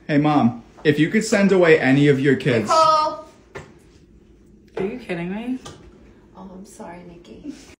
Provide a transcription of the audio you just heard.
Hey, Mom, if you could send away any of your kids... Nicole! Are you kidding me? Oh, I'm sorry, Nikki.